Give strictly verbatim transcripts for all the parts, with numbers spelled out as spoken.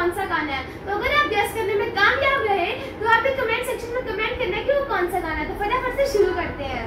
कौन सा गाना है। तो अगर आप गेस करने में कामयाब रहे तो आप भी कमेंट सेक्शन में कमेंट करना कि वो कौन सा गाना है। तो फटाफट से शुरू करते हैं।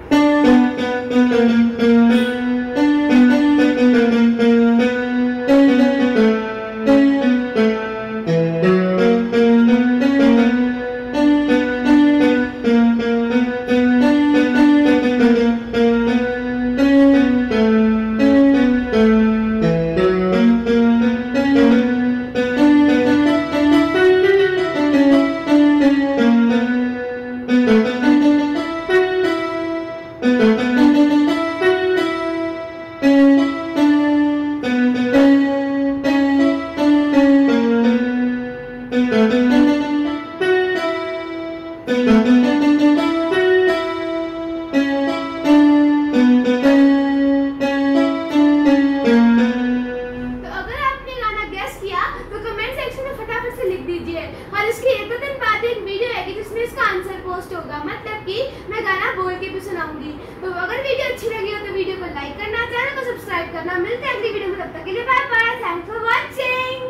और इसकी एक दो दिन बाद एक वीडियो आएगी जिसमें इसका आंसर पोस्ट होगा, मतलब कि मैं गाना बोल के भी सुनाऊंगी। तो अगर वीडियो अच्छी लगी हो तो वीडियो को लाइक करना, चैनल को सब्सक्राइब करना। मिलते हैं अगली वीडियो में, तब तक के लिए bye bye. Thanks for watching.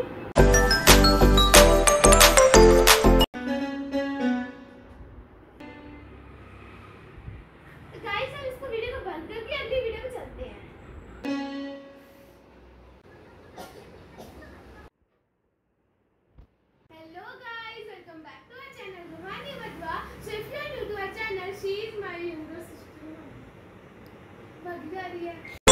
Guys हम इसको वीडियो को बंद करके अगली वीडियो में चलते हैं। Hello guys, welcome back to our channel Ruhani Wadhwa. So if you are new to our channel, she is my younger sister.